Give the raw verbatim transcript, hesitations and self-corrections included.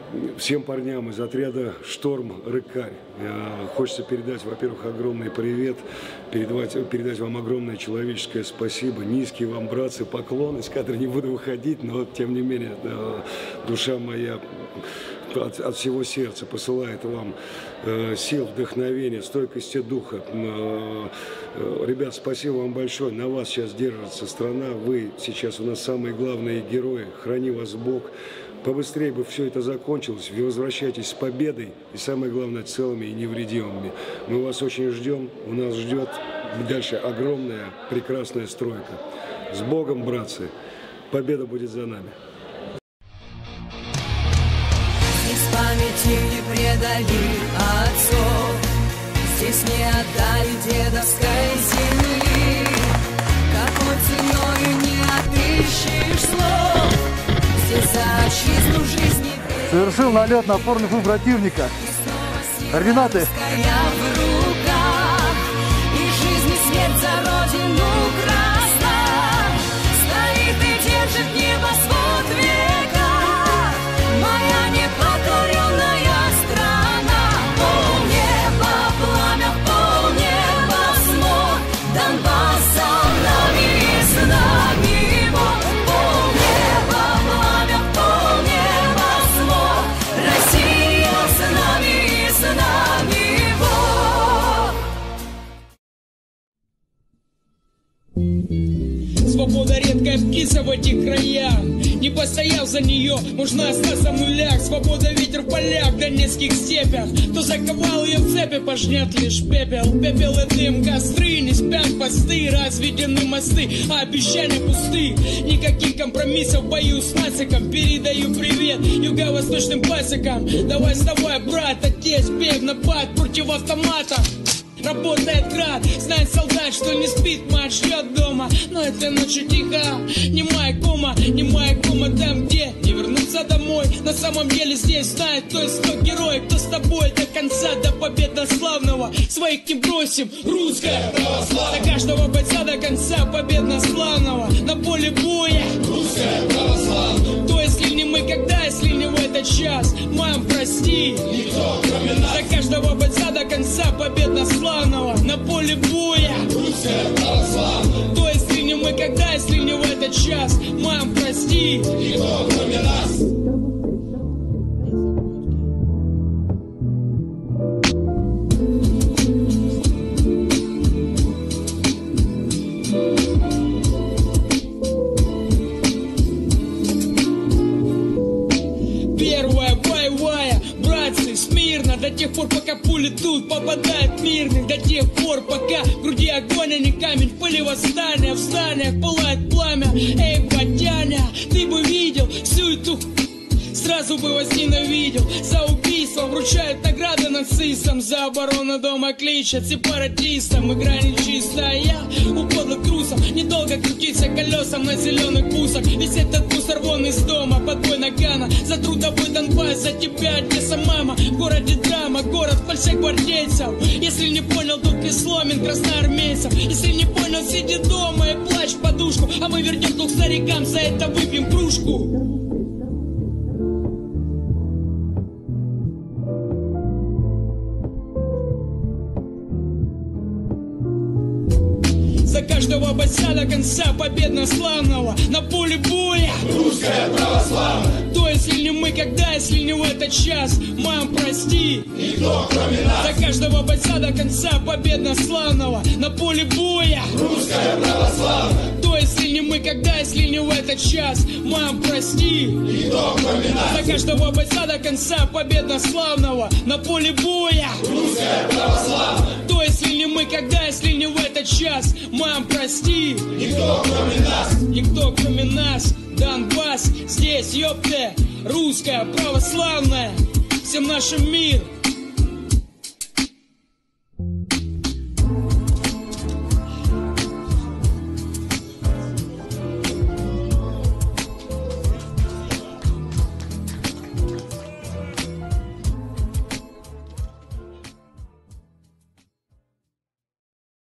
всем парням из отряда «Шторм Рыкарь» хочется передать, во-первых, огромный привет, передать, передать вам огромное человеческое спасибо, низкий вам, братцы, поклон, из кадра не буду выходить, но тем не менее душа моя от, от всего сердца посылает вам э, сил, вдохновения, стойкости духа. Э, э, ребят, спасибо вам большое. На вас сейчас держится страна. Вы сейчас у нас самые главные герои. Храни вас Бог. Побыстрее бы все это закончилось. Вы возвращайтесь с победой и, самое главное, целыми и невредимыми. Мы вас очень ждем. У нас ждет дальше огромная, прекрасная стройка. С Богом, братцы. Победа будет за нами. Памяти не предали отцов, здесь не отдали дедовской земли. Какой ценой не отыщешь слов, здесь за отчизну жизни совершил налет на опорный пункт противника. Координаты. В руках, и жизнь и смерть за родину красна, стоит и держит небосвод века. Моя непокоренная страна, полнеба пламя, полнеба смог, Донбасс за нами, с нами Бог. Полнеба пламя, полнеба смог, Россия с нами, с нами Бог. Свобода редкая птица в этих краях. Не постоял за нее, можно остаться в нулях. Свобода ветер в полях, в донецких степях. Кто заковал ее в цепи, пожнет лишь пепел. Пепел и дым, костры, не спят посты. Разведены мосты, а обещания пусты. Никаких компромиссов в бою с нациком. Передаю привет юго-восточным пасекам. Давай вставай, брат, отец, бег на бат против автомата. Работает град, знает солдат, что не спит, мать ждет дома. Но этой ночью тихо, немая кома, немая кома там, где не вернуться домой. На самом деле здесь знает, кто из кто герой, кто с тобой до конца, до победославного. Своих не бросим, русская православная. До каждого бойца до конца победославного. На поле боя, русская православная. То если не мы, когда, если не в этот час, мам, прости, никто кроме нас. До каждого бойца до конца победославного. На поле боя, русская православная. То если не мы, когда, если не в этот час, мам, прости, никто кроме нас. Первая боевая, братцы, смирно, до тех пор, пока пули тут попадают мирных, до тех пор, пока в груди огонь, а не камень, в пыли восстания, в зданиях пылает пламя. Эй, Батяня, ты бы видел всю эту... Сразу бы возненавидел. За убийство вручают награды нацистам, за оборону дома кличат сепаратистам. Игра нечистая у подлых трусов, недолго крутиться колесам на зеленых бусах. Весь этот мусор вон из дома, подбой Нагана. За трудовой Донбасс, за тебя, Одесса, мама. В городе драма, город фальшегвардейцев. Если не понял, дух не сломен красноармейцев. Если не понял, сиди дома и плачь в подушку. А мы вернем двух старикам, за это выпьем кружку. За каждого бойца до конца победно-славного. На поле боя, русская православная. То если не мы, когда, если не в этот час, мам, прости, никто кроме нас. За каждого бойца до конца победно-славного. На поле боя, русская православная. То если не мы, когда, если не в этот час, мам, прости, никто кроме нас. За каждого бойца до конца победно-славного. На поле боя, русская православная. То если не мы, когда, если не в этот час, мам, прости, никто кроме нас. Никто кроме нас. Донбасс, здесь, ёпте, русская православная. Всем нашим мир.